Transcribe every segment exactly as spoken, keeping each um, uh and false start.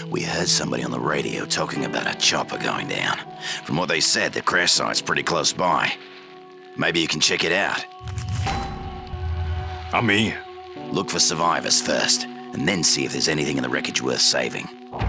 We heard somebody on the radio talking about a chopper going down. From what they said, the crash site's pretty close by. Maybe you can check it out. I'm in. Look for survivors first, and then see if there's anything in the wreckage worth saving.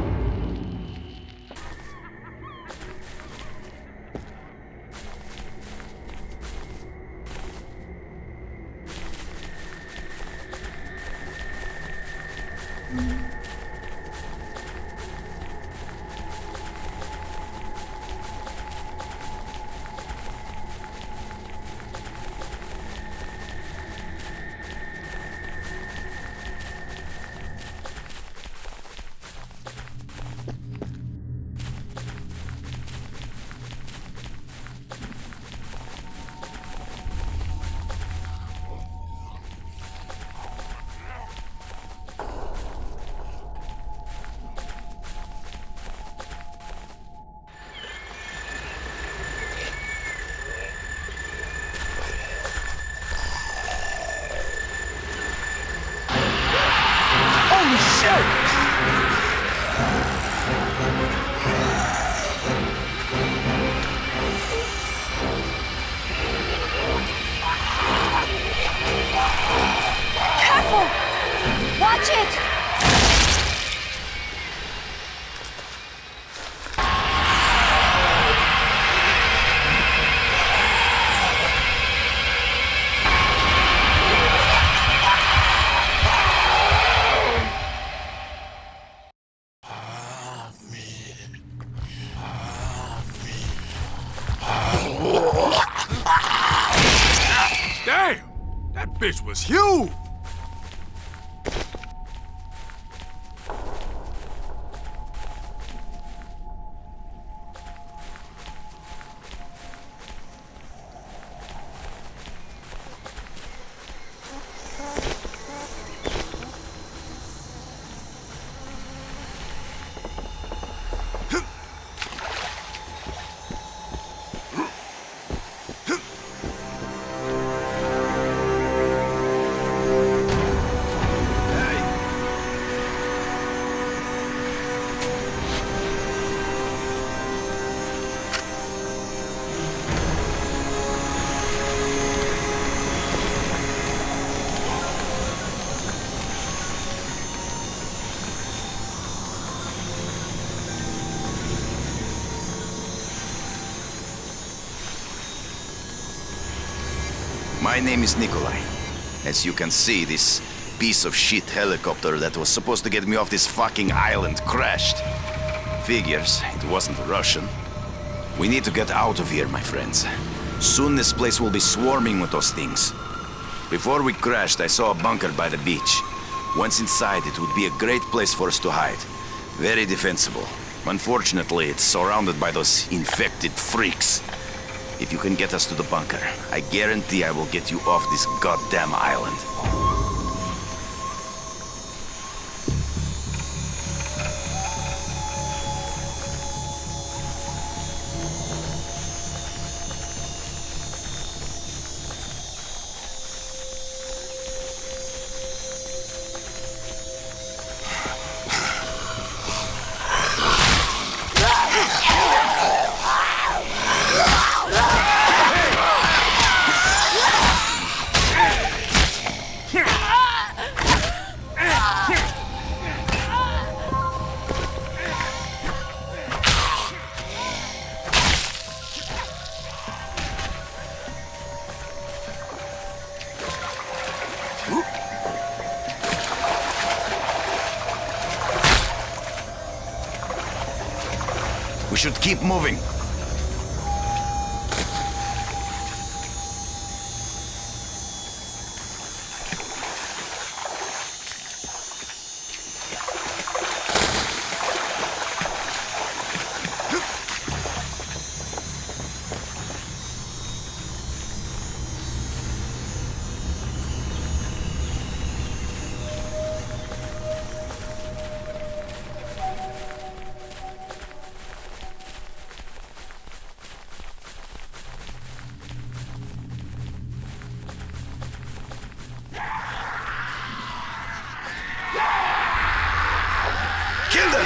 Watch it! Damn! That bitch was huge! My name is Nikolai. As you can see, this piece of shit helicopter that was supposed to get me off this fucking island crashed. Figures, it wasn't Russian. We need to get out of here, my friends. Soon this place will be swarming with those things. Before we crashed, I saw a bunker by the beach. Once inside, it would be a great place for us to hide. Very defensible. Unfortunately, it's surrounded by those infected freaks. If you can get us to the bunker, I guarantee I will get you off this goddamn island. We should keep moving. Kill them!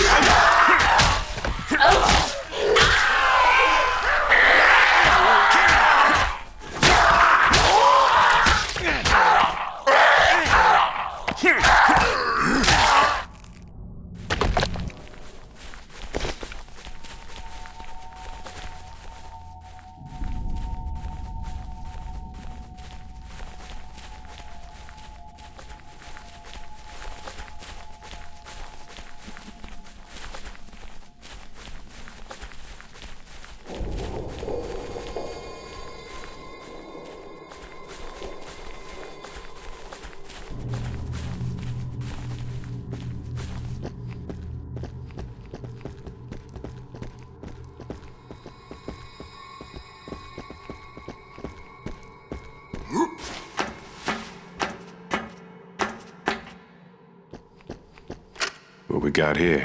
What we got here?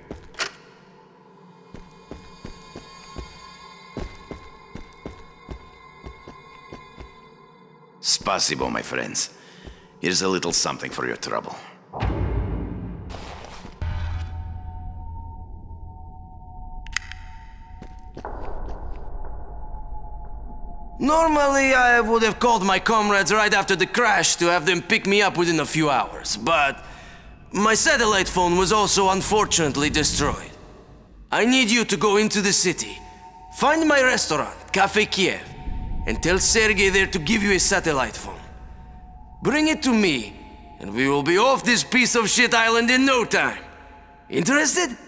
Spasibo, my friends. Here's a little something for your trouble. Normally, I would have called my comrades right after the crash to have them pick me up within a few hours, but my satellite phone was also unfortunately destroyed. I need you to go into the city, find my restaurant, Cafe Kiev, and tell Sergei there to give you a satellite phone. Bring it to me, and we will be off this piece of shit island in no time. Interested?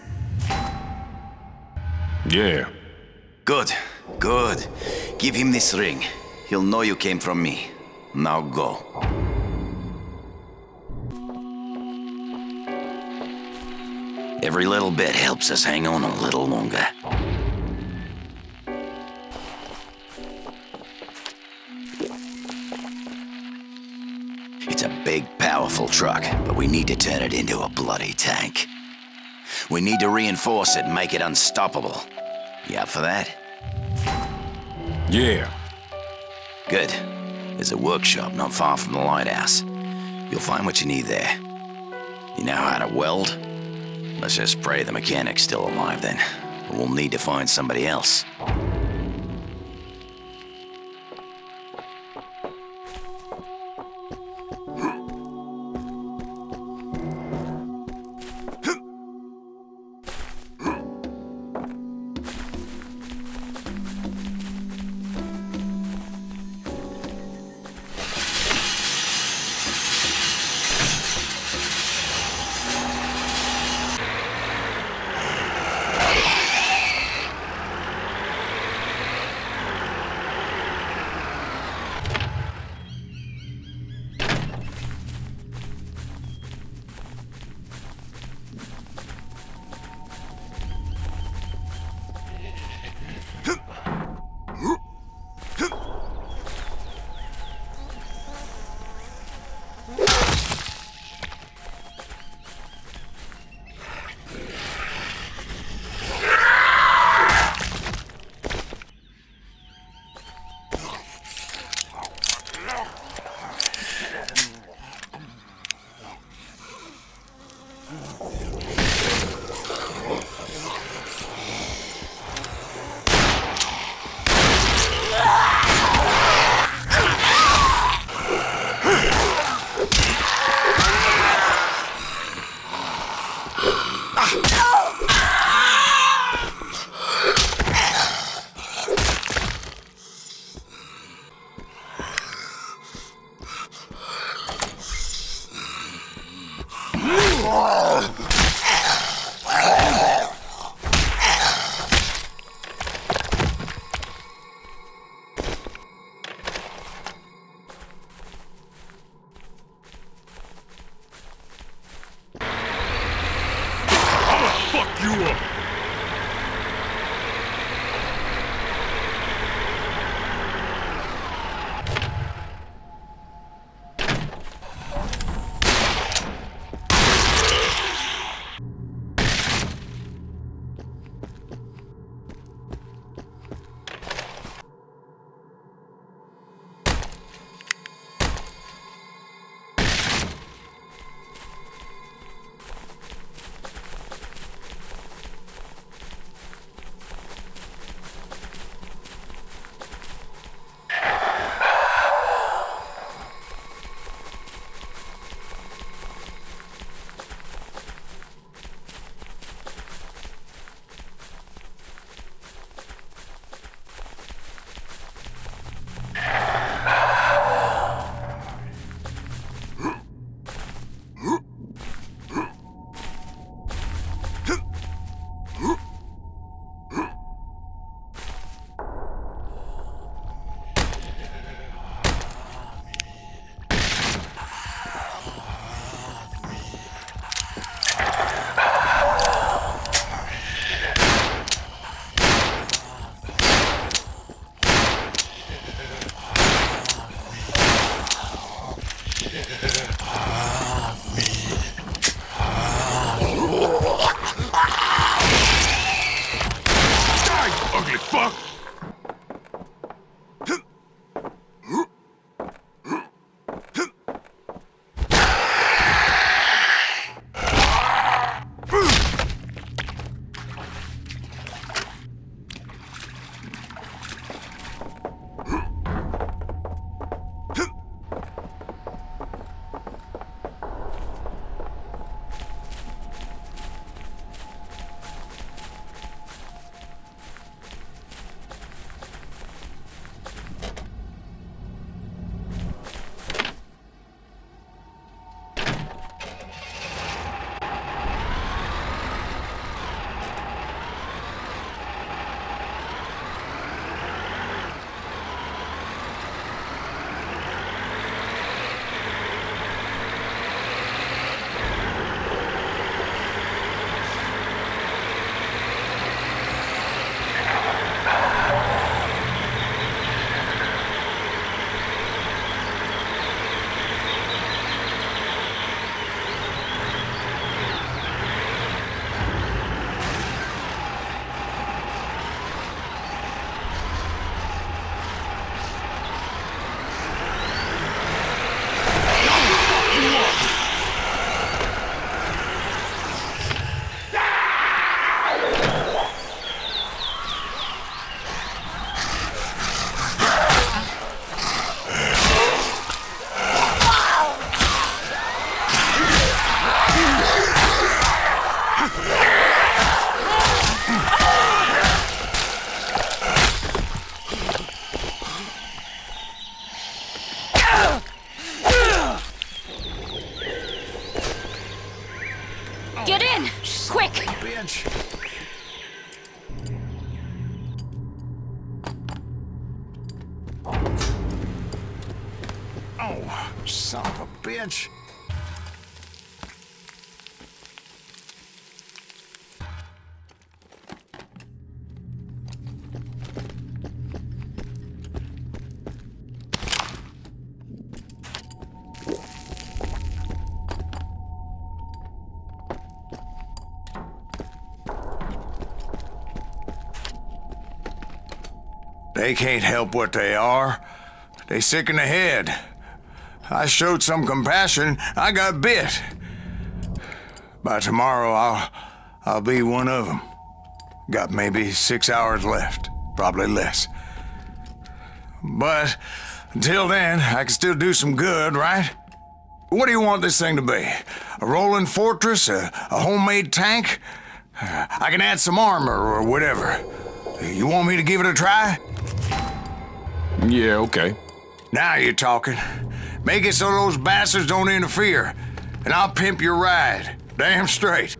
Yeah. Good, good. Give him this ring. He'll know you came from me. Now go. Every little bit helps us hang on a little longer. It's a big, powerful truck, but we need to turn it into a bloody tank. We need to reinforce it and make it unstoppable. You up for that? Yeah. Good. There's a workshop not far from the lighthouse. You'll find what you need there. You know how to weld? Let's just pray the mechanic's still alive then. We'll need to find somebody else. Fuck you up! Get in! Quick! Bitch. Oh, son of a bitch. They can't help what they are. They sick in the head. I showed some compassion. I got bit. By tomorrow, I'll, I'll be one of them. Got maybe six hours left. Probably less. But until then, I can still do some good, right? What do you want this thing to be? A rolling fortress? A, a homemade tank? I can add some armor or whatever. You want me to give it a try? Yeah, okay. Now you're talking. Make it so those bastards don't interfere, and I'll pimp your ride. Damn straight.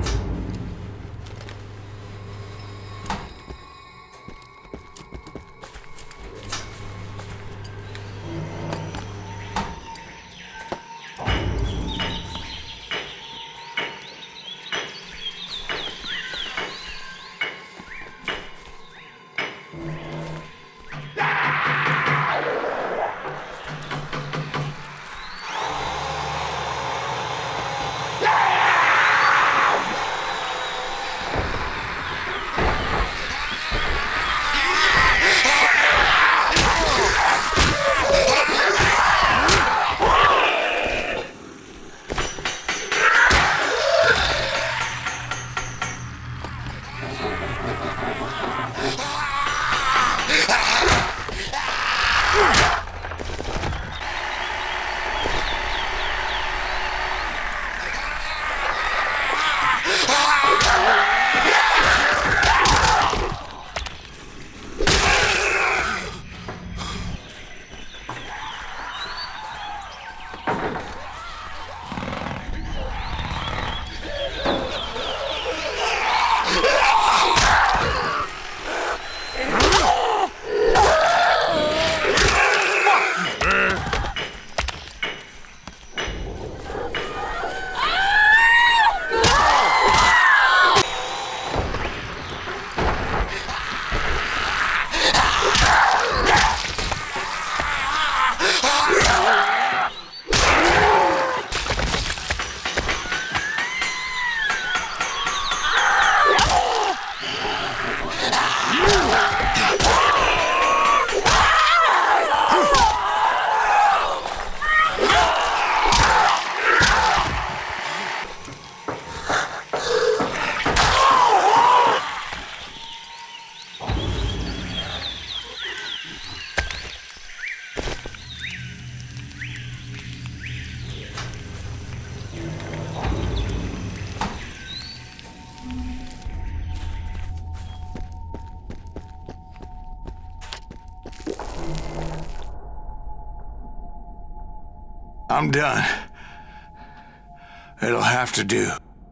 I'm done. It'll have to do.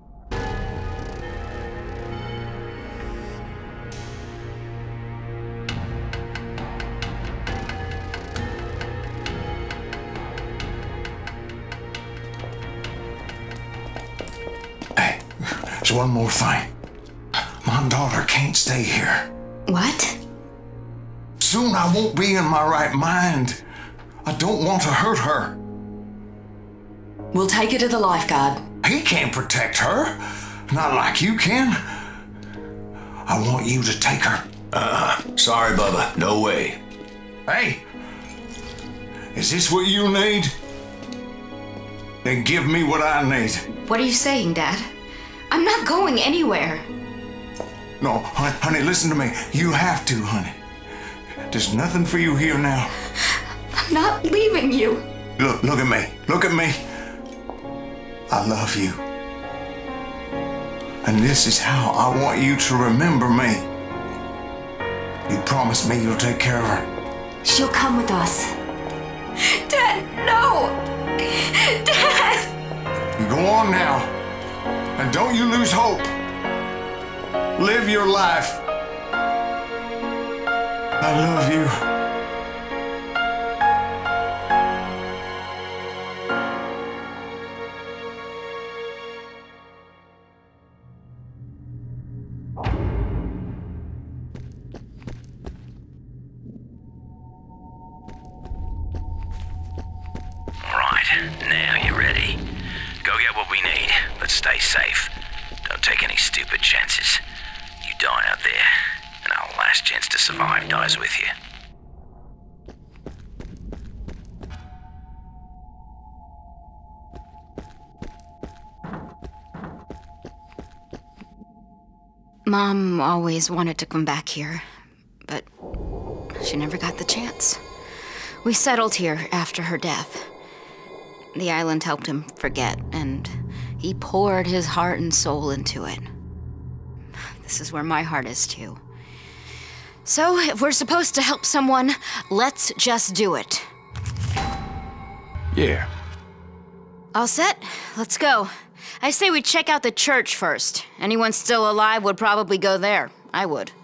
Hey, there's one more thing. My daughter can't stay here. What? Soon I won't be in my right mind. I don't want to hurt her. We'll take her to the lifeguard. He can't protect her. Not like you can. I want you to take her. Uh, sorry, Bubba. No way. Hey, is this what you need? Then give me what I need. What are you saying, Dad? I'm not going anywhere. No, honey, honey, listen to me. You have to, honey. There's nothing for you here now. I'm not leaving you. Look, look at me. Look at me. I love you. And this is how I want you to remember me. You promise me you'll take care of her. She'll come with us. Dad, no! Dad! You go on now. And don't you lose hope. Live your life. I love you. Now you ready? Go get what we need, but stay safe. Don't take any stupid chances. You die out there, and our last chance to survive dies with you. Mom always wanted to come back here, but she never got the chance. We settled here after her death. The island helped him forget, and he poured his heart and soul into it. This is where my heart is, too. So, if we're supposed to help someone, let's just do it. Yeah. All set? Let's go. I say we check out the church first. Anyone still alive would probably go there. I would.